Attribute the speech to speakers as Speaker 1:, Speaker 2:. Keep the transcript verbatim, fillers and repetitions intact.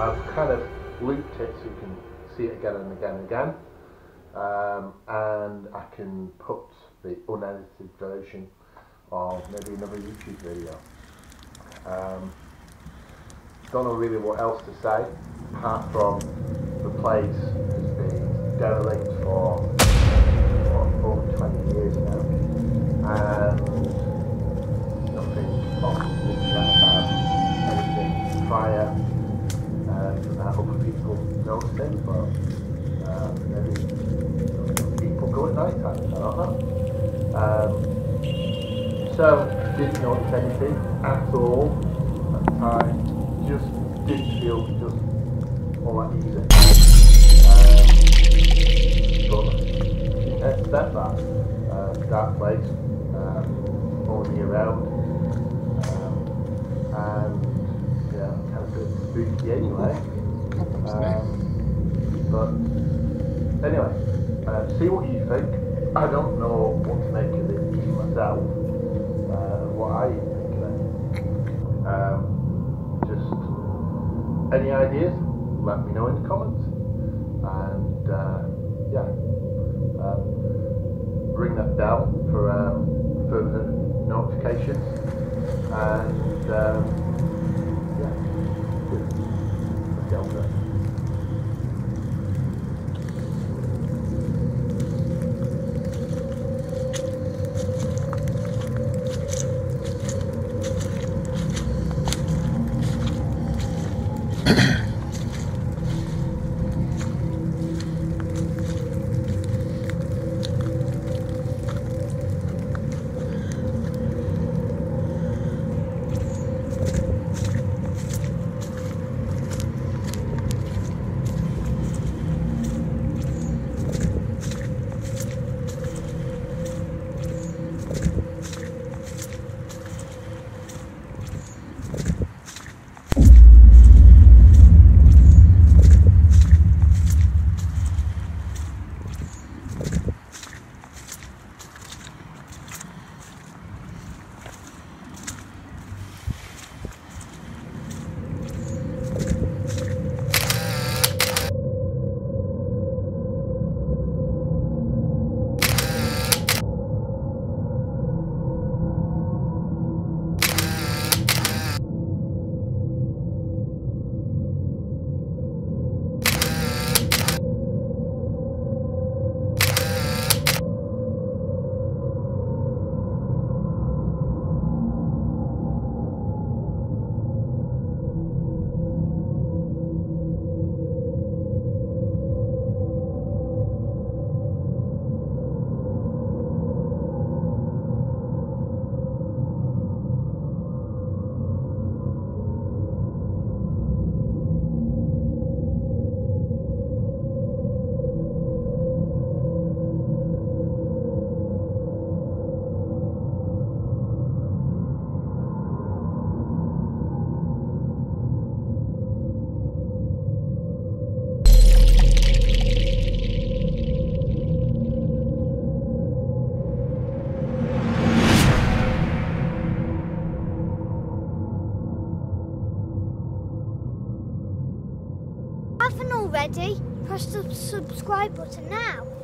Speaker 1: I've kind of looped it so you can see it again and again and again, um, and I can put the unedited version of maybe another YouTube video. Um, don't know really what else to say apart from the place has been derelict for what, over twenty years now, and nothing often looks about anything prior uh, that other people noticing, but uh, maybe people go at night time, I don't know. Um, so, didn't notice anything at all at the time, just didn't feel just all that easy. Um, but didn't expect that. Uh, dark place, um, all year round, um, and yeah, kind of a bit spooky anyway. Um, but anyway, uh, see what you think. I don't know what to make of it even myself. Uh, what I think of it. Um, just any ideas? Let me know in the comments. And uh, yeah, um, ring that bell for um, further notifications. And um, yeah, let's get on with it.
Speaker 2: Haven't already, press the subscribe button now.